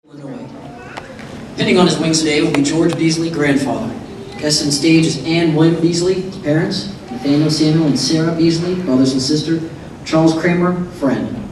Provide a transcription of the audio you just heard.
Illinois. Pinning on his wings today will be George Beasley, grandfather. Guest on stage is Anne William Beasley, parents, Nathaniel Samuel and Sarah Beasley, brothers and sister, Charles Kramer, friend.